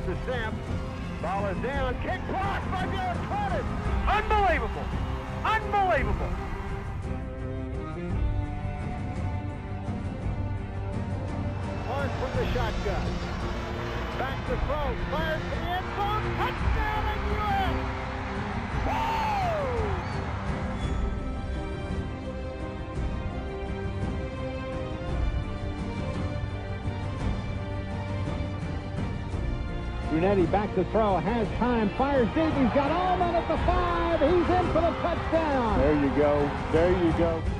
to Sam. Ball is down. Kick blocked by Derek Curtis. Unbelievable. Unbelievable. Lawrence from the shotgun. Back to throw. Fires to the end zone. Touchdown in U.S. Woo! Brunetti back to throw, has time, fires deep, he's got Allman at the 5, he's in for the touchdown. There you go, there you go.